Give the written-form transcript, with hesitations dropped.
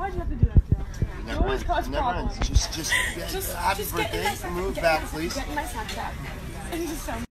Why'd you have to do that, Joe? You always cause problems. Just happy birthday. Move back, please. Get in my Snapchat.